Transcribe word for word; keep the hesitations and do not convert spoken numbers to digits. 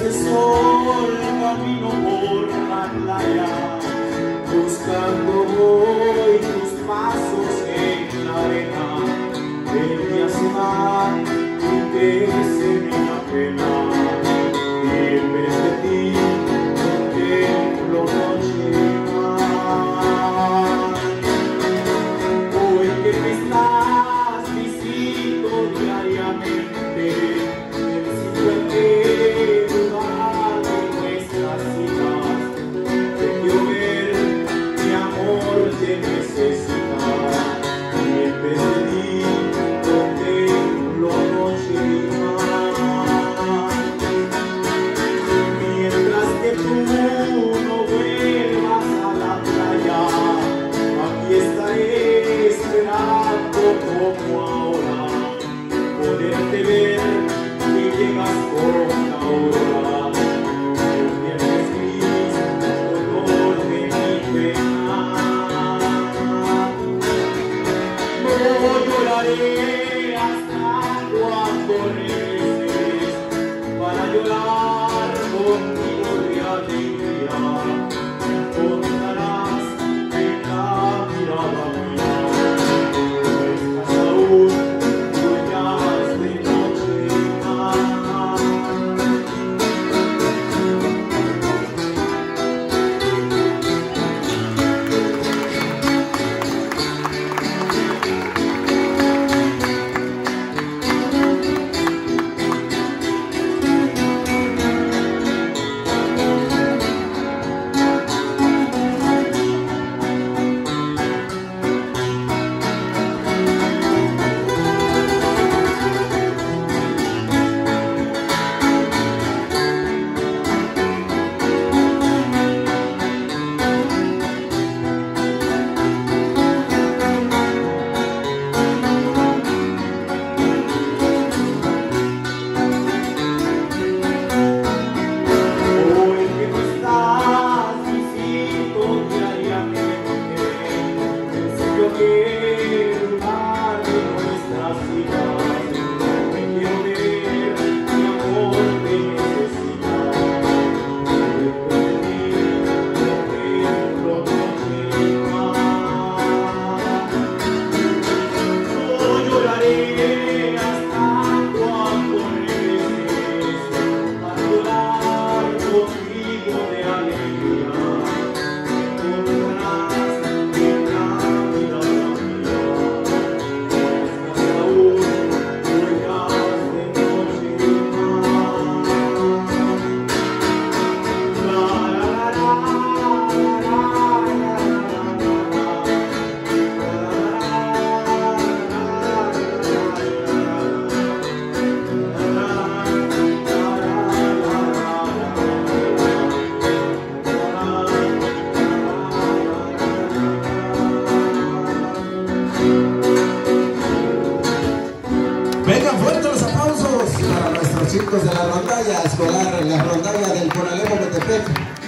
de sol camino por la playa, buscando hoy tus pasos en la arena. El día se va y que se me da pena, y en vez de ti contemplo noche y mar. Hoy que me estás visito diariamente, necesito en qué lugar de nuestras citas. Te quiero ver, mi amor, te necesitas, y en vez de ti contemplo noche y mar. Mientras que tú no vuelvas a la playa, aquí estaré esperando como ahora, poderte ver que llegas por una hora. El viernes gris, dolor de mi pena. No lloraré hasta cuando regreses, para llorar contigo de alegría. Encontrarás en la mirada mía nuestras aún huellas de noche y mar. Vengan fuertes los aplausos para nuestros chicos de la rondalla escolar, la rondalla del Conalep Metepec.